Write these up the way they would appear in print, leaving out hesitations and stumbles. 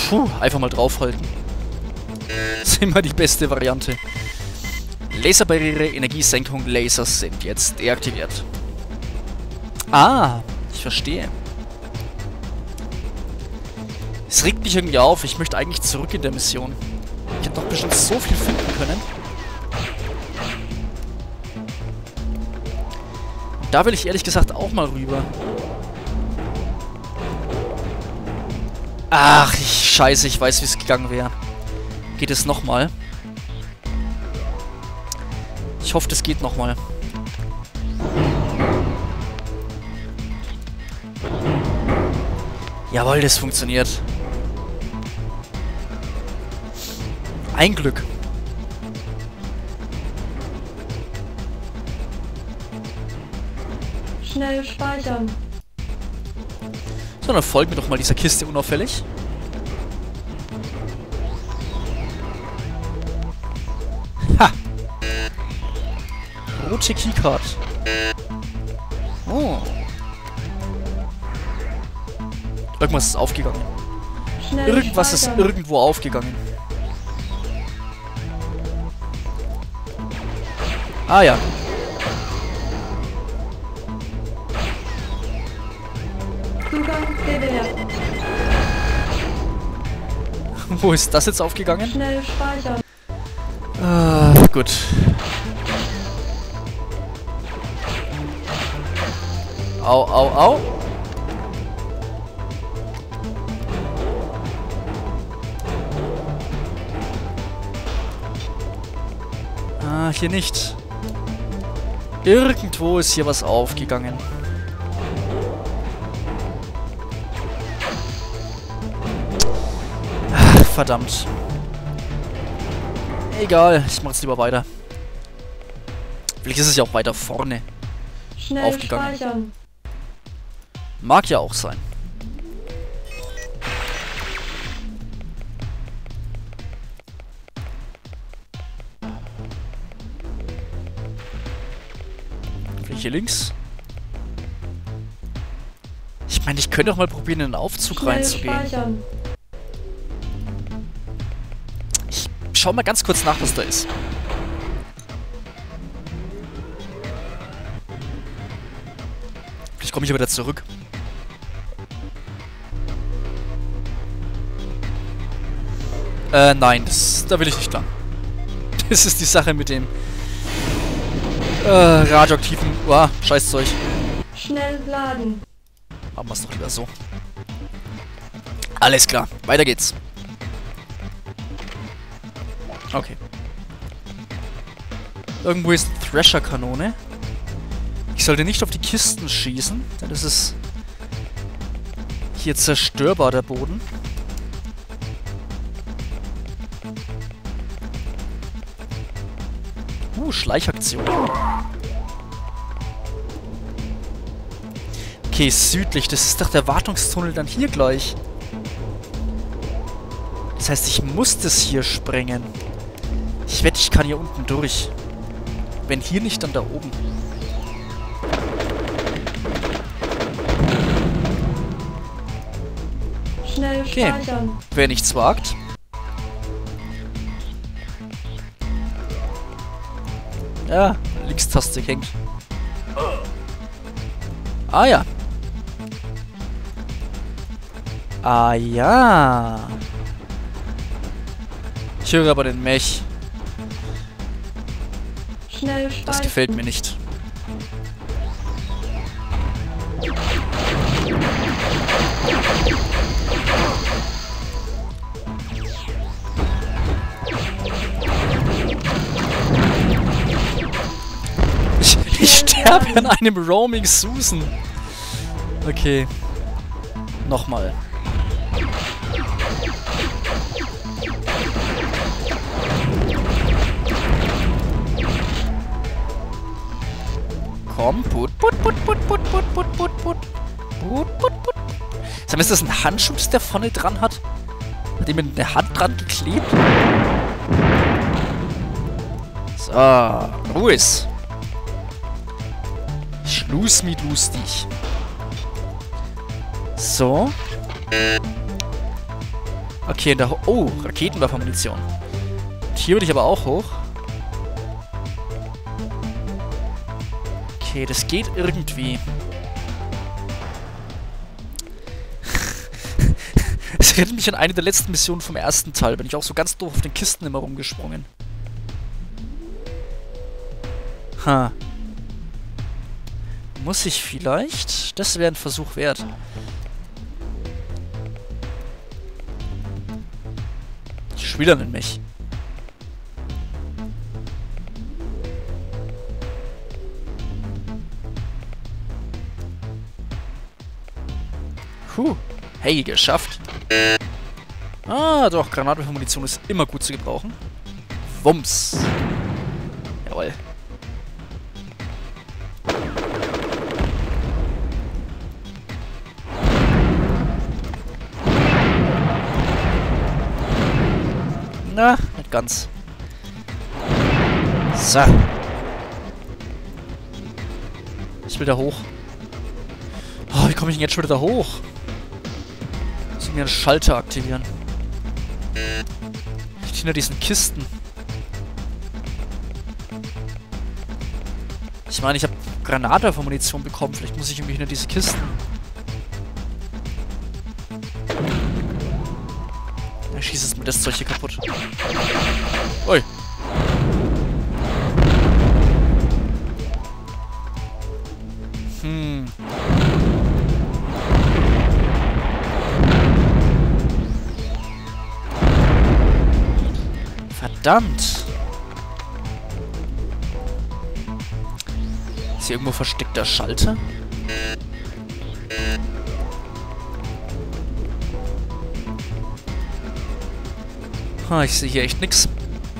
Puh, einfach mal draufhalten. Das ist immer die beste Variante. Laserbarriere, Energiesenkung, Lasers sind jetzt deaktiviert. Ah, ich verstehe. Es regt mich irgendwie auf. Ich möchte eigentlich zurück in der Mission. Ich hätte doch bestimmt so viel finden können. Da will ich ehrlich gesagt auch mal rüber. Ach, scheiße, ich weiß, wie es gegangen wäre. Geht es nochmal? Ich hoffe, das geht nochmal. Jawohl, das funktioniert. Ein Glück. Schnell speichern. So, dann folgen wir doch mal dieser Kiste unauffällig. Ha! Rote Keycard. Oh. Irgendwas ist aufgegangen. Schnell Irgendwas ist speichern. irgendwo aufgegangen. Ah ja. Zugang gewährt. Wo ist das jetzt aufgegangen? Schnell speichern. Ah, gut. Au, au, au. Ah, hier nicht. Irgendwo ist hier was aufgegangen. Ach, verdammt. Egal, ich mach jetzt lieber weiter. Vielleicht ist es ja auch weiter vorne. Schnell Aufgegangen. speichern. Mag ja auch sein. Vielleicht hier links? Ich meine, ich könnte doch mal probieren, in den Aufzug Schnell reinzugehen. speichern. Ich schau mal ganz kurz nach, was da ist. Vielleicht komme ich aber wieder zurück. Nein, da will ich nicht lang. Das ist die Sache mit dem radioaktiven Scheißzeug. Schnell laden. Machen wir es doch lieber so. Alles klar, weiter geht's. Okay. Irgendwo ist eine Thrasher-Kanone. Ich sollte nicht auf die Kisten schießen, denn es ist hier zerstörbar, der Boden. Schleichaktion. Okay, südlich. Das ist doch der Wartungstunnel dann hier gleich. Das heißt, ich muss das hier sprengen. Ich wette, ich kann hier unten durch. Wenn hier nicht, dann da oben. Schnell Okay. speichern. Wer nichts wagt. Ja, Linkstaste hängt. Ah ja. Ah ja. Ich höre aber den Mech. Schnell Das speichern. gefällt mir nicht. Ich sterbe an einem Roaming Susan. Okay. Nochmal. Komm, put. Sag mal, ist das ein Handschuh, das der vorne dran hat? Hat ihm eine Hand dran geklebt? So, Ruhes. Schluss mit lustig. So. Okay, oh, Raketenwerfermunition. Und hier würde ich aber auch hoch. Okay, das geht irgendwie. Es erinnert mich an eine der letzten Missionen vom ersten Teil. Bin ich auch so ganz doof auf den Kisten immer rumgesprungen. Ha. Muss ich vielleicht? Das wäre ein Versuch wert. Die Spieler in mich. Hey, geschafft. Ah, doch, Granatwerfermunition ist immer gut zu gebrauchen. Wumms. Jawohl. Na, nicht ganz. So. Ich will da hoch. Oh, wie komme ich denn jetzt schon wieder da hoch? Muss ich mir einen Schalter aktivieren. Nicht hinter diesen Kisten. Ich meine, ich habe Granatwerfermunition bekommen. Vielleicht muss ich irgendwie hinter diese Kisten. Da schießt es mir das Zeug hier kaputt. Ui. Verdammt. Ist hier irgendwo versteckter Schalter? Ha, ich sehe hier echt nix.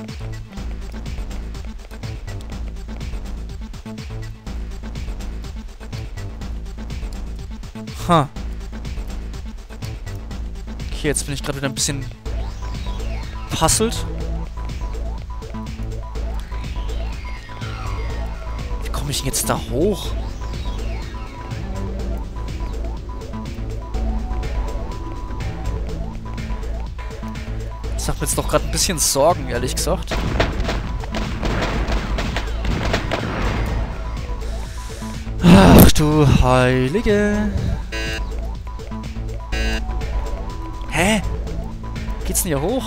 Ha. Okay, jetzt bin ich gerade wieder ein bisschen puzzelt. Wie komme ich denn jetzt da hoch? Das macht mir jetzt doch gerade ein bisschen Sorgen, ehrlich gesagt. Ach du Heilige. Hä? Geht's denn hier hoch?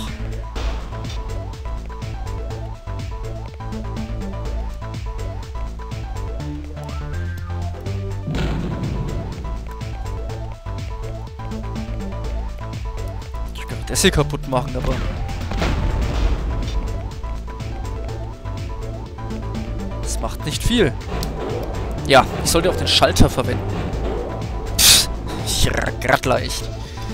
Ich kann das hier kaputt machen, aber... Das macht nicht viel. Ja, ich sollte auch den Schalter verwenden. Pff, grad leicht.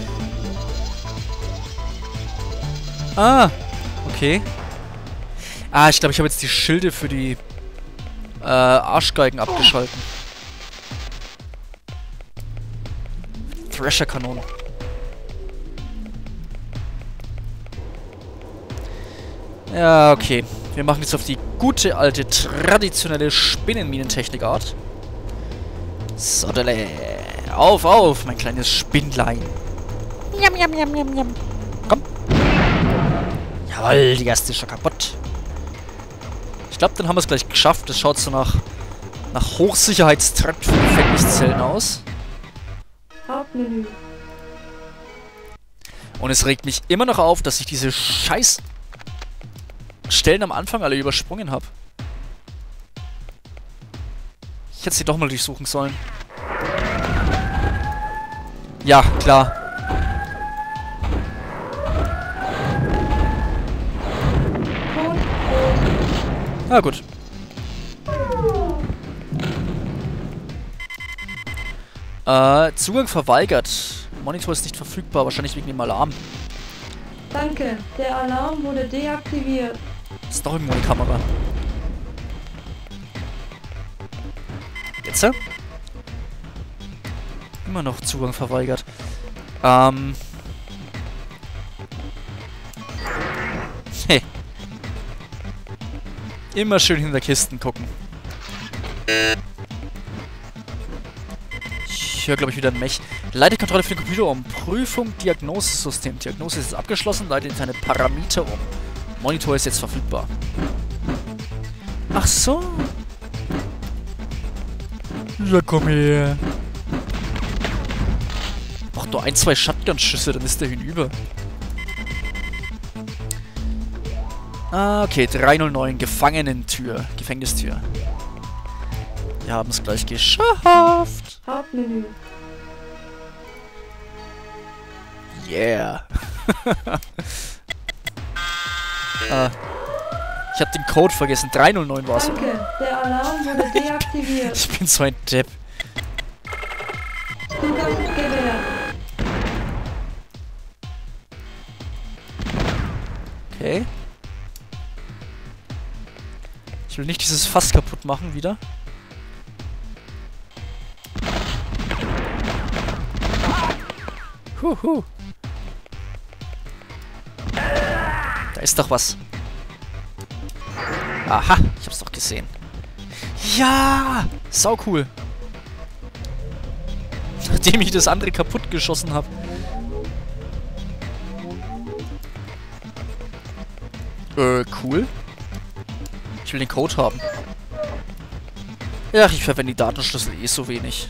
Ah, okay. Ah, ich glaube, ich habe jetzt die Schilde für die Arschgeigen abgeschalten. Thrasher-Kanonen. Ja, okay. Wir machen jetzt auf die gute, alte, traditionelle Spinnenminentechnik-Art. So, auf, mein kleines Spinnlein. Jam, jam, jam, jam, jam. Komm. Jawohl, die erste ist schon kaputt. Ich glaube, dann haben wir es gleich geschafft. Das schaut so nach Hochsicherheitstrakt für Gefängniszellen aus. Hauptmenü. Und es regt mich immer noch auf, dass ich diese scheiß Stellen am Anfang alle übersprungen habe. Ich hätte sie doch mal durchsuchen sollen. Ja, klar. Ah, gut. Zugang verweigert. Monitor ist nicht verfügbar, wahrscheinlich wegen dem Alarm. Danke, der Alarm wurde deaktiviert. Ist doch irgendwo eine Kamera. Jetzt? Immer noch Zugang verweigert. Hey. Immer schön hinter Kisten gucken. ich höre, glaube ich, wieder ein Mech. Leite Kontrolle für den Computer um. Prüfung Diagnosesystem. Diagnose ist abgeschlossen. Leite interne Parameter um. Monitor ist jetzt verfügbar. Ach so. Ja, komm her. Braucht nur 1, 2 Shotgun-Schüsse, dann ist der hinüber. Ah, okay. 309. Gefangenentür. Gefängnistür. Wir haben es gleich geschafft. Hauptmenü. Yeah. Ich hab den Code vergessen. 309 war's. Danke, der Alarm wurde deaktiviert. Ich bin so ein Depp. Zugang gewährt. Okay. Ich will nicht dieses Fass kaputt machen wieder. Huhu. Da ist doch was. Aha, ich hab's doch gesehen. Ja! Sau cool. Nachdem ich das andere kaputt geschossen habe. Cool. Ich will den Code haben. Ach, ich verwende die Datenschlüssel eh so wenig.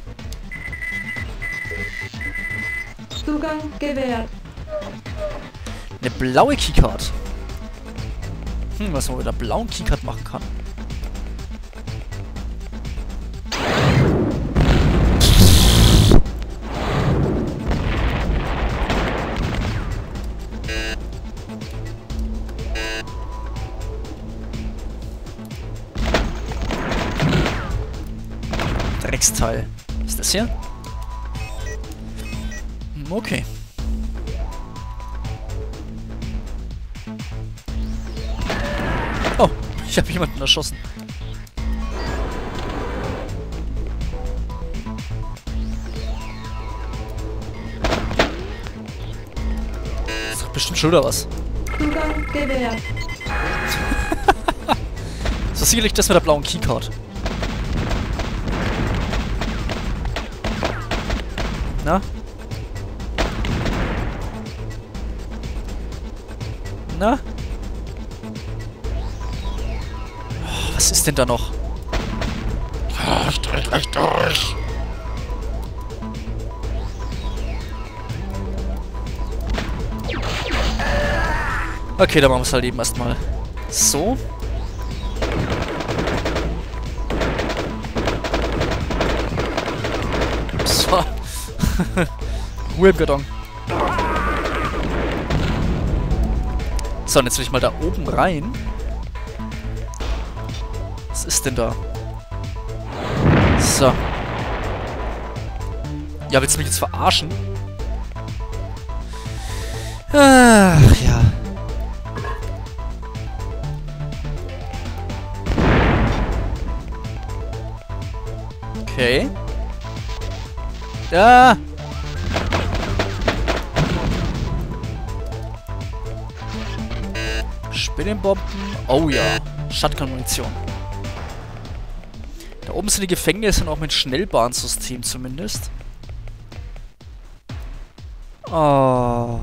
Zugang gewährt. Eine blaue Keycard. Was man mit einer blauen Keycard machen kann. Drecksteil. Was ist das hier? Okay. Oh, ich habe jemanden erschossen. Das ist doch bestimmt schon oder was? Zugang gewährt. Das ist sicherlich das mit der blauen Keycard. Na? Na? Oh, was ist denn da noch? Oh, ich dreh gleich durch. Okay, dann machen wir es halt eben erstmal so. So. Ruhe im Karton. So, und jetzt will ich mal da oben rein. Was ist denn da? So. Ja, willst du mich jetzt verarschen? Ach, ja. Okay. Ja. Spinnenbomben. Oh ja. Shotgun-Munition. Da oben sind die Gefängnisse und auch mit Schnellbahnsystem zumindest. Oh.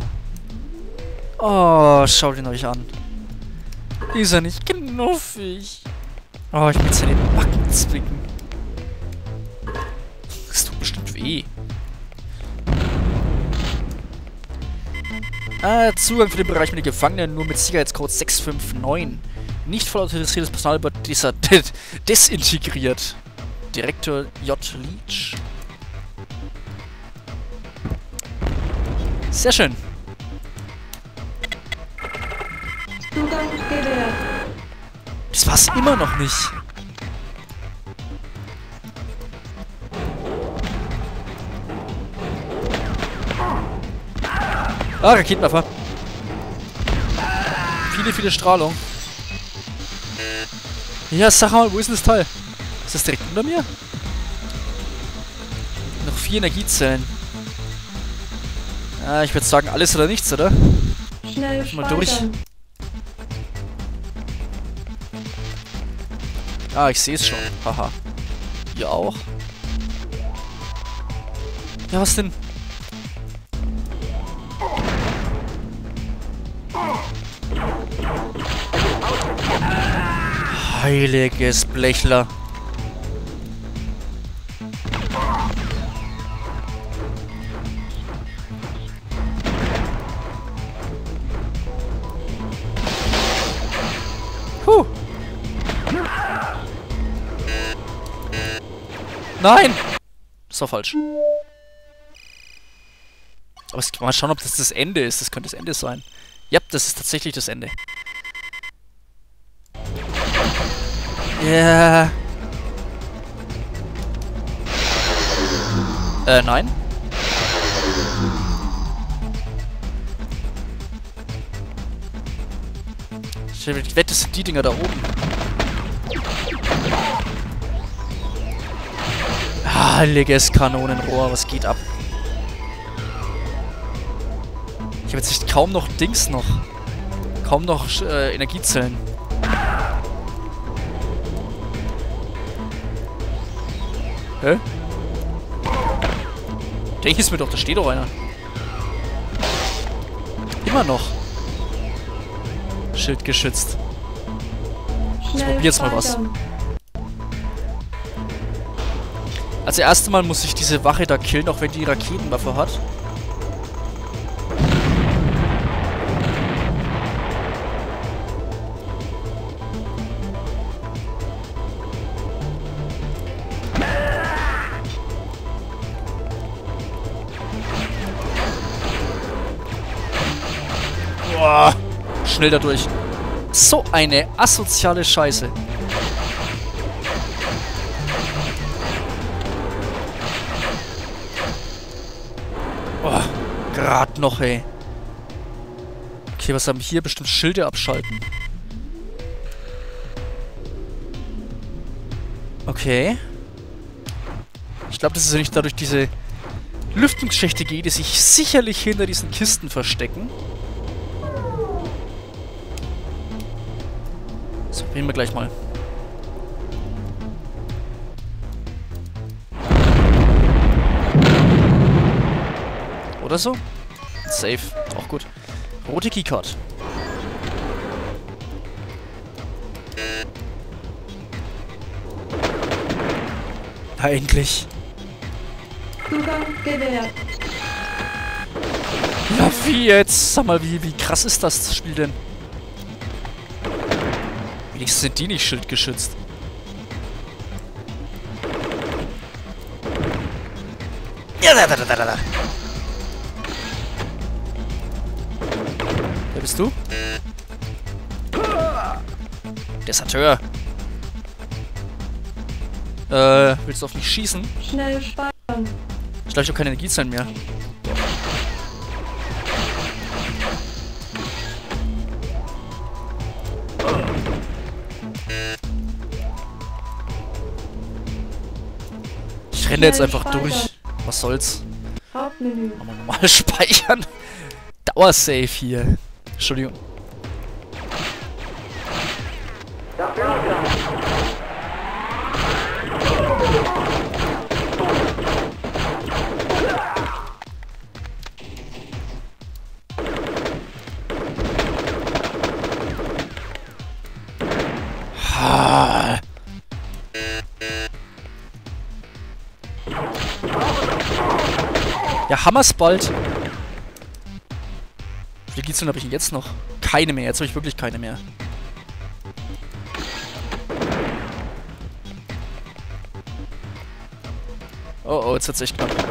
Oh, schaut ihn euch an. Ist er nicht knuffig? Oh, ich will seine Backen zwicken. Das tut bestimmt weh. Zugang für den Bereich mit den Gefangenen nur mit Sicherheitscode 659. Nicht voll autorisiertes Personal wird desintegriert. Direktor J. Leach. Sehr schön. Zugang gewährt. Das war's immer noch nicht. Ah, Raketenwerfer. Viele Strahlung. Ja, sag mal, wo ist denn das Teil? Ist das direkt unter mir? Noch 4 Energiezellen. Ah, ich würde sagen, alles oder nichts, oder? Schnell Mal durch. speichern. Ah, ich sehe es schon. Haha. Ihr auch. Ja, was denn? Heiliges Blechler. Puh. Nein! Das war falsch. Aber mal schauen, ob das das Ende ist. Das könnte das Ende sein. Ja, das ist tatsächlich das Ende. Ja. Nein. Ich wette, das sind die Dinger da oben. Heiliges Kanonenrohr, was geht ab? Ich habe jetzt echt kaum noch Dings noch. Kaum noch Energiezellen. Hä? Denke ich mir doch, da steht doch einer. Immer noch. Schild geschützt. Ich probiere jetzt mal was. Also erst einmal muss ich diese Wache da killen, auch wenn die Raketenwaffe hat. Boah, schnell dadurch. So eine asoziale Scheiße. Oh, gerade noch, ey. Okay, was haben wir hier? Bestimmt Schilde abschalten. Okay. Ich glaube, das ist ja nicht dadurch diese Lüftungsschächte geht, die sich sicherlich hinter diesen Kisten verstecken. So, probieren wir gleich mal. Oder so? Safe. Auch gut. Rote Keycard. Na, endlich. Zugang gewährt. Ja, wie jetzt? Sag mal, wie krass ist das Spiel denn? Wenigstens sind die nicht schildgeschützt. Ja, da. Wer bist du? Deserteur. Willst du auf mich schießen? Schnell speichern. Ich glaube, ich habe keine Energiezellen mehr. Ich renne jetzt einfach durch. Was soll's? Hauptmenü. Mal normal speichern. Dauersave hier. Entschuldigung. Ja, hammer's bald. Wie viele Gizzeln habe ich denn jetzt noch? Keine mehr. Jetzt habe ich wirklich keine mehr. Oh, oh, jetzt wird's echt knapp.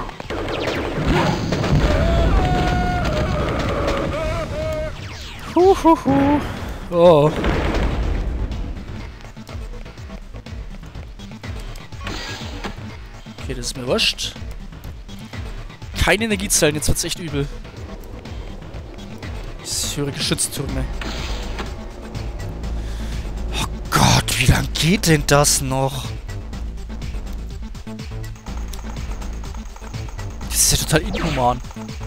Huhuhu. Oh. Okay, das ist mir wurscht. Keine Energiezellen, jetzt wird's echt übel. Ich höre Geschütztürme. Oh Gott, wie lang geht denn das noch? Das ist ja total inhuman.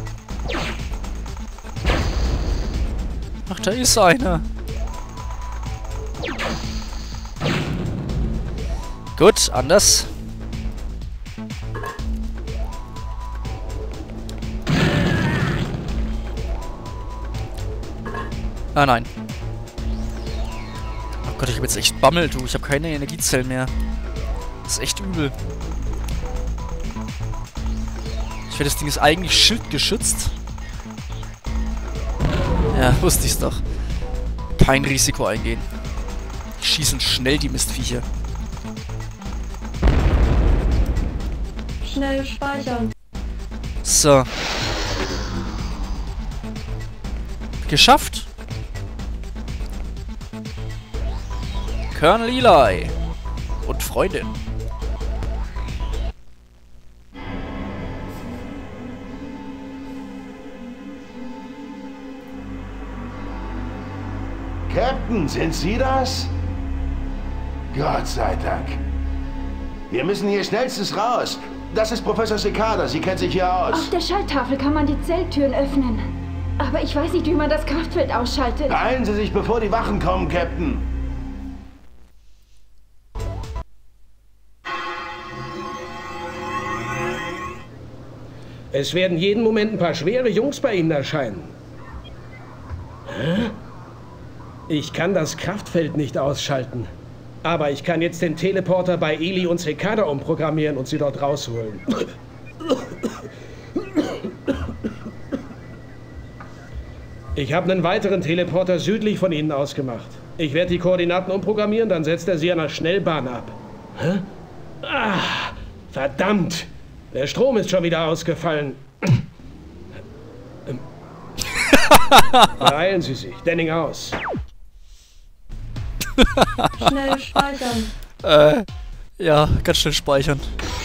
Ach, da ist einer. Gut, anders. Ah, nein. Oh Gott, ich hab jetzt echt Bammel, du. Ich habe keine Energiezellen mehr. Das ist echt übel. Ich werde, das Ding ist eigentlich schildgeschützt. Ja, wusste ich's doch. Kein Risiko eingehen. Die schießen schnell, die Mistviecher. Schnell speichern. So. Geschafft. Colonel Eli. Und Freundin. Captain, sind Sie das? Gott sei Dank. Wir müssen hier schnellstens raus. Das ist Professor Cicada, sie kennt sich hier aus. Auf der Schalttafel kann man die Zelltüren öffnen. Aber ich weiß nicht, wie man das Kraftfeld ausschaltet. Beeilen Sie sich, bevor die Wachen kommen, Captain. Es werden jeden Moment ein paar schwere Jungs bei Ihnen erscheinen. Hä? Ich kann das Kraftfeld nicht ausschalten. Aber ich kann jetzt den Teleporter bei Eli und Cicada umprogrammieren und sie dort rausholen. Ich habe einen weiteren Teleporter südlich von Ihnen ausgemacht. Ich werde die Koordinaten umprogrammieren, dann setzt er sie an der Schnellbahn ab. Hä? Ah, verdammt! Der Strom ist schon wieder ausgefallen. Beeilen Sie sich. Denning aus. Schnell speichern. Ja, ganz schnell speichern.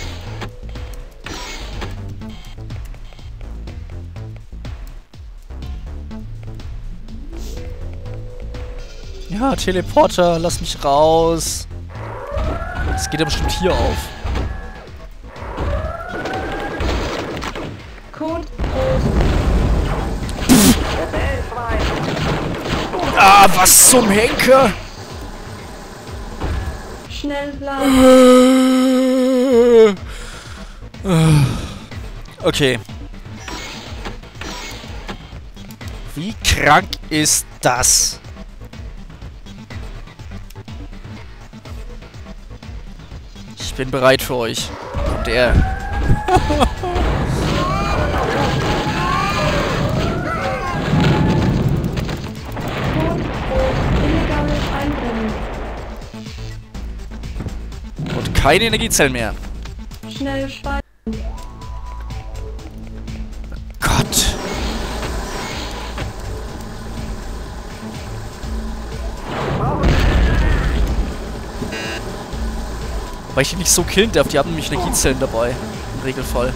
Ja, Teleporter, lass mich raus. Das geht ja bestimmt hier auf. Code Ah, was zum Henker? schnell laden. Okay. Wie krank ist das? Ich bin bereit für euch. Kommt er. Illegales Einbrennen. Und keine Energiezellen mehr. Schnell speichern. Gott. Weil ich die nicht so killen darf, die haben nämlich Energiezellen dabei. Im Regelfall.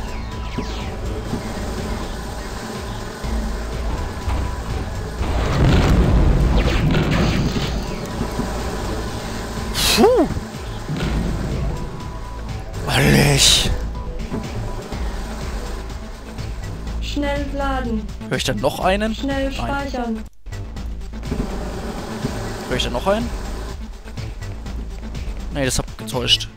Puh. Allich. Schnell laden. Hör ich da noch einen? Schnell Nein. speichern. Hör ich da noch einen? Nee, das hab getäuscht.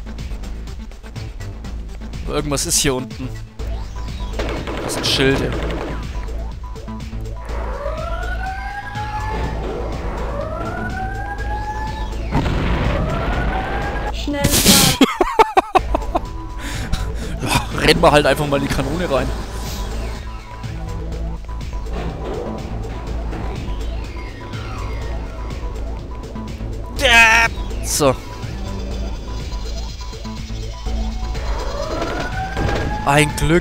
Aber irgendwas ist hier unten. Das sind Schilde. Schnell laden. Ja, rennen wir halt einfach mal in die Kanone rein. So. Ein Glück.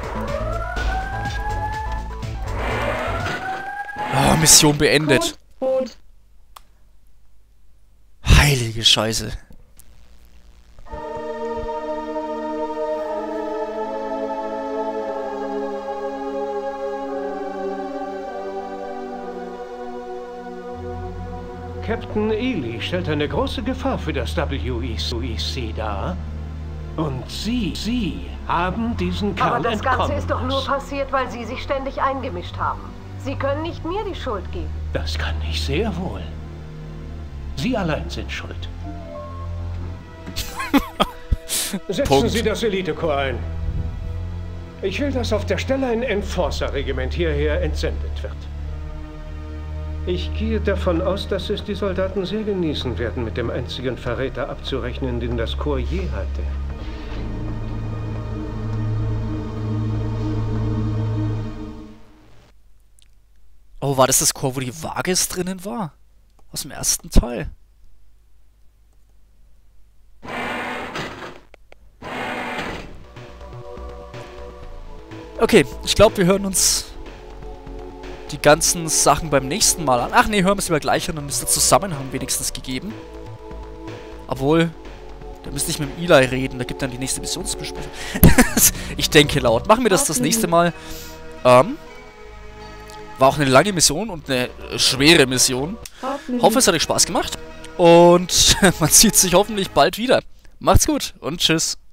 Ah, Mission beendet. Rot. Heilige Scheiße. Captain Eli stellt eine große Gefahr für das WEC dar. Und Sie haben diesen Kerl Aber das Ganze entkommen ist doch nur lassen. passiert, weil Sie sich ständig eingemischt haben. Sie können nicht mir die Schuld geben. Das kann ich sehr wohl. Sie allein sind schuld. Setzen Punkt. Sie das Elite-Korps ein. Ich will, dass auf der Stelle ein Enforcer-Regiment hierher entsendet wird. Ich gehe davon aus, dass es die Soldaten sehr genießen werden, mit dem einzigen Verräter abzurechnen, den das Korps je hatte. Oh, war das Korps, wo die Vargas drinnen war? Aus dem ersten Teil. Okay, ich glaube, wir hören uns die ganzen Sachen beim nächsten Mal an. Ach nee, hören wir es lieber gleich an, dann ist der Zusammenhang wenigstens gegeben. Obwohl, da müsste ich mit dem Eli reden, da gibt dann die nächste Missionsbesprechung. Ich denke laut. Machen wir das nächste Mal. War auch eine lange Mission und eine schwere Mission. Hoffe, es hat euch Spaß gemacht. Und man sieht sich hoffentlich bald wieder. Macht's gut und tschüss.